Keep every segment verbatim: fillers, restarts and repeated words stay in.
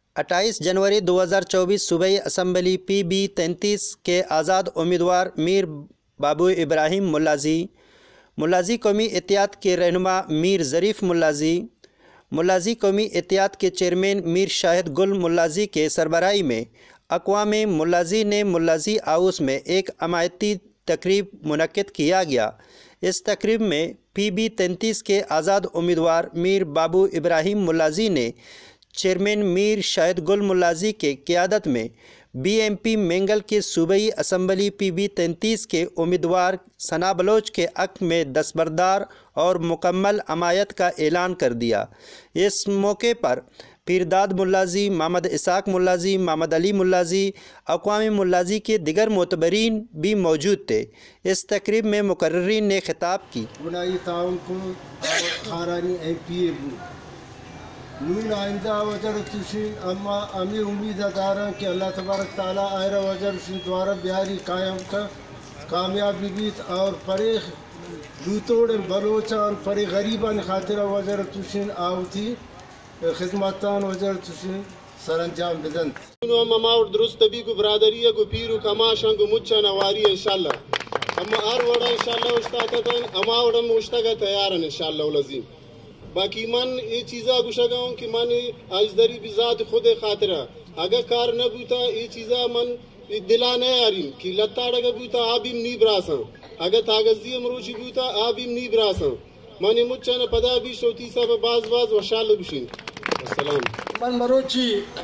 اٹھائیس جنوری دو ہزار چوبیس صوبائی اسمبلی پی بی تینتیس کے آزاد امیدوار میر بابو ابراہیم ملازی، ملازی قومی اتحاد کے رہنما میر ظریف ملازی، ملازی قومی اتحاد کے چیئرمین میر شاہد گل ملازی کے سربراہی میں اقوام ملازی نے ملازی ہاؤس میں ایک حمایتی تقریب منعقد کیا گیا۔ اس تقریب میں پی بی تینتیس کے آزاد امیدوار میر بابو ابراہیم ملازی نے چیئرمین میر شاہد گل ملازی کے قیادت میں بی ایم پی مینگل کے صوبائی اسمبلی پی بی تینتیس کے امیدوار ثنا بلوچ کے حق میں دستبردار اور مکمل حمایت کا اعلان کر دیا۔ اس موقع پر پیرداد ملازی، محمد اسحاق ملازی، محمد علی ملازی، اقوام ملازی کے دیگر معتبرین بھی موجود تھے۔ اس تقریب میں مقررین نے خطاب کی۔ بنائی تعاون کو خارانی ایم پی اے بو نون آئندہ وجر تشین اما امی امید داران کہ اللہ تبارک تعالیٰ آئرہ وجر تشین دوارہ بیاری قائم کا کامیابی بیت اور پرے دوتوڑ بلوچان پرے غریبان خاطرہ وجر تشین آوتی خدمتان وجر تشین سرانجام بدن اما اور درست بھی کو برادریہ کو پیرو کماشان کو مچھا نواری انشاءاللہ اما آر وڑا انشاءاللہ اشتاکتاً اما وڑا مشتاکہ تیارن انشاءاللہ العظیم۔ باقی من یہ چیزا گوشا گاؤں کہ من آج دری بذات خود خاطرہ اگر کار نہ بوتا یہ چیزا من دلا نہیں آرین کہ لتاڑ اگر بوتا آبیم نی براساں اگر تاغذی مروچی بوتا آبیم نی براساں من مچانا پدا بھی شوتی صاحب باز باز وشال بشین۔ السلام من مروچی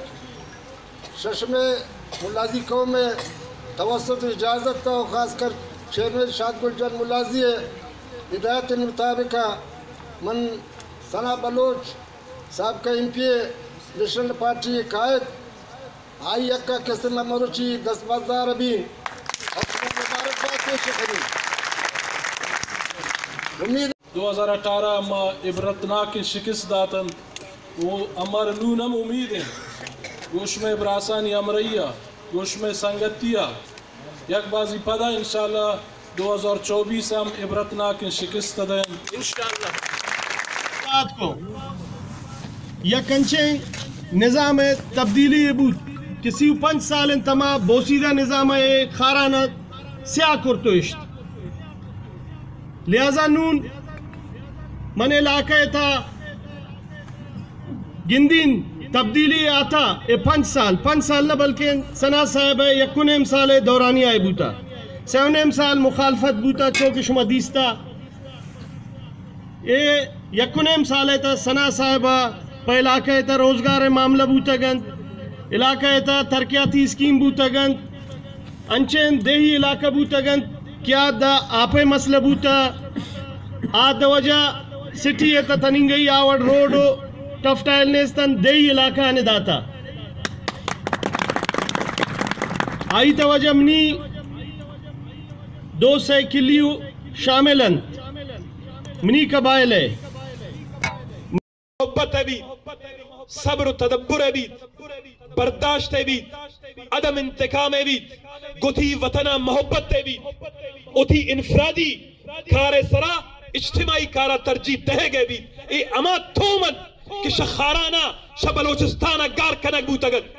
ششم ملازی قوم میں توسط اجازت تھا خاص کر چیئرمین شاہد گل جان ملازی ہے ہدایت مطابق من ثنا بلوچ صاحب کا M P A national party قائد آئی اکا کسن مروچی دس بازار ابین مبارکباد پیش کریں۔ امید دو ہزار اٹھارہ اما عبرتناک شکست داتن وہ امر نونم امید ہیں گوش میں براسانی امریہ گوش میں سنگتیہ یک بازی پدا انشاءاللہ دو ہزار چوبیس ہم عبرتناک شکست دیں انشاءاللہ کو یا کنچے نظام تبدیلی بود کسی پنج سال انتما بوسیدہ نظام خارانہ سیاہ کرتوشت لہذا نون من علاقہ تھا گندین تبدیلی آتا اے پنج سال پنج سال نہ بلکہ ثنا صاحب ہے یکنیم سال دورانی آئے بوتا سیونیم سال مخالفت بوتا چوکہ شما دیستا اے یکنیم سال تا ثنا صاحبہ پہ علاقہ تا روزگار معاملہ بوتا گند علاقہ تا ترقیاتی اسکیم بوتا گند انچین دیہی علاقہ بوتا گند کیا دا آپے مسئلہ بوتا آد وجہ سٹی تا تنینگئی آوڑ روڈو ٹف ٹائل نیستن دیہی علاقہ آنے داتا آئی تا وجہ منی دو سے کلیو شاملن منی قبائل ہے محبت ہے بھی صبر و تدبر ہے بھی برداشت ہے بھی عدم انتقام ہے بھی گتھی وطنہ محبت ہے بھی اتھی انفرادی کار سرا اجتماعی کارا ترجیح دہے گئے بھی اے اما تھومن کہ شخارانہ شبلوچستانہ گار کنک بوتگت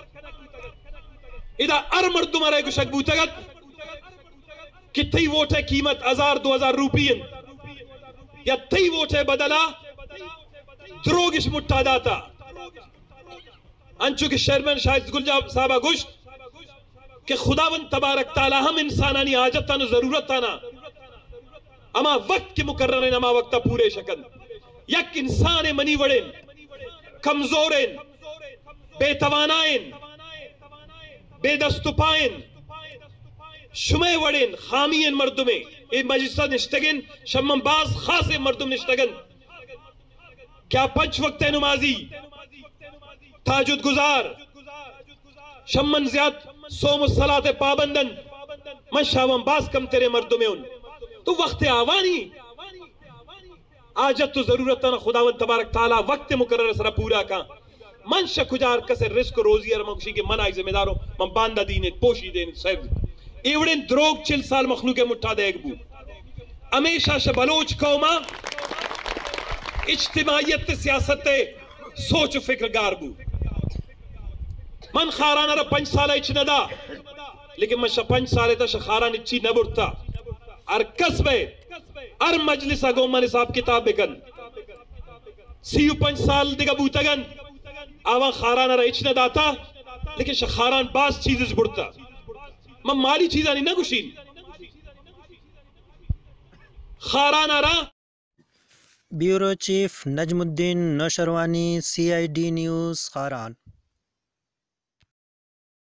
ادھا ار مردم آرے گشک بوتگت کتھی ووٹے قیمت ہزار دو ہزار روپین یا تھی ووٹے بدلا دروگش مٹھا داتا انچو کہ شیرمین شاہد گل صاحبہ گوشت کہ خداوند تبارک تعالی ہم انسانانی آجت تانا ضرورت تانا اما وقت کے مقررین اما وقتا پورے شکن یک انسان منی وڑین کمزورین بے توانائن بے دست پائن شمع وڑین خامین مردمیں اے مجلسہ نشتگن شمم باز خاص مردم نشتگن کیا پنچ وقت نمازی تاجد گزار شمن زیاد سوم الصلاة پابندن من شاوان باز کم تیرے مردمیں ان تو وقت آوانی آجت تو ضرورتانا خداوند تبارک تعالیٰ وقت مقرر سرا پورا کا من شکجار کسے رزق روزی ارمکشی کے من آئی ذمہ داروں من باندہ دینے پوشی دینے صاحب ایوڑین دروگ چل سال مخلوق مٹھا دے گبو ہمیشہ شبلوچ قوما اجتماعیت سیاست سوچ و فکر گار بو من خاران را پنج سالہ اچ ندا لیکن من شا پنج سالہ تا شا خاران اچی نبرتا ار کسبے ار مجلس اگو من حساب کتاب بکن سیو پنج سال دیگا بوتگن آوان خاران را اچ ندا تا لیکن شا خاران باس چیزز برتا من مالی چیزانی نگوشین خاران را bureau chief Najm Uddin Nausherwani C I D news Kharan